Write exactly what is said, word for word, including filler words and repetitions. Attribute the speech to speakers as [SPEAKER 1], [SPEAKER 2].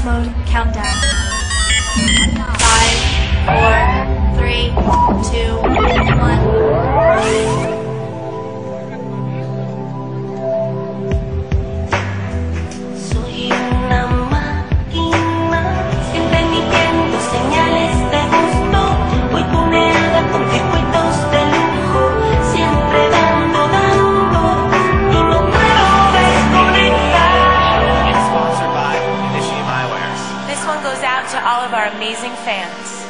[SPEAKER 1] launch mode countdown. Five, four, three, two, one.
[SPEAKER 2] Soy una máquina, siempre emitiendo señales de gusto. Voy tuneada con circuitos de lujo, siempre dando, dando, y no puedo desconectar.
[SPEAKER 3] It's sponsored by Initium Eyewear.
[SPEAKER 1] This one goes out to all of our amazing fans.